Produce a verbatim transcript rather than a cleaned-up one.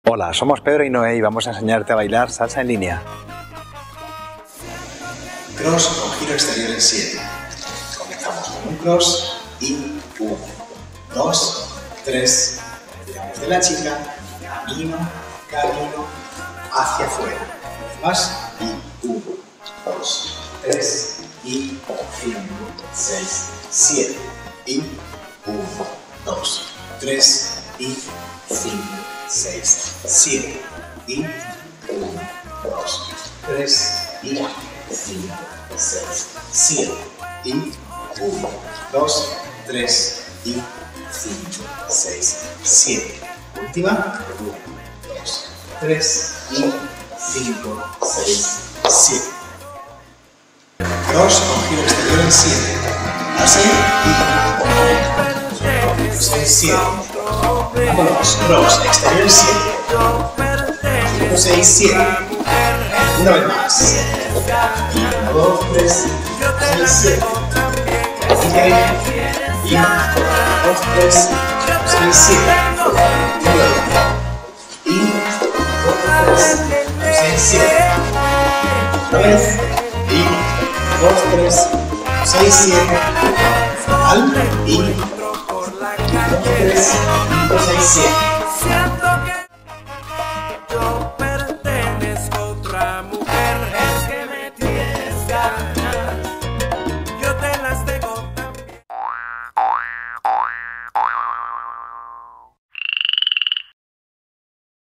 Hola, somos Pedro y Noé y vamos a enseñarte a bailar salsa en línea. Cross con giro exterior en siete. Comenzamos con un cross y uno, dos, tres. Tiramos de la chica, camino, camino, hacia afuera. Más y uno, dos, tres y cinco, seis, siete. Y uno, dos, tres y cinco, seis, siete. Y uno, dos, tres y cinco, seis, siete. Y uno, dos, tres y cinco, seis, siete. Última. uno, dos, tres y cinco, seis, siete. Cross con giro exterior en siete. Base y seis, siete. Vámonos. Cross exterior en siete. cinco, seis, siete. Una vez más. uno, dos, tres, seis, siete. Y uno, dos, tres, seis, siete. Y dos, tres, seis, siete. Otra vez. Y dos, tres, seis, siete. Al. Y dos, tres, cinco, seis, siete.